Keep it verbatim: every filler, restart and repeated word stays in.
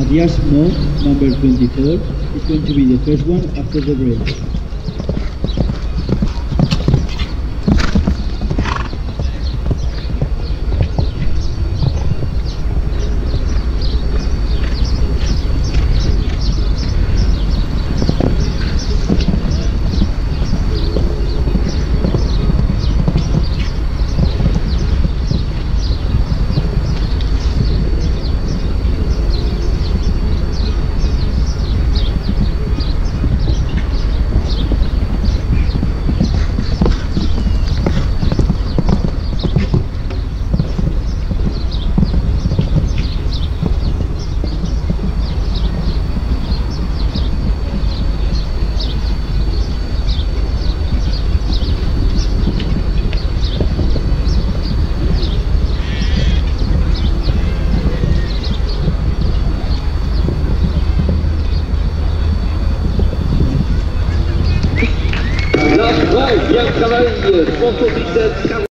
Matthias Mo, number twenty-four, is going to be the first one after the break. Bien travaillé, sponsorisé.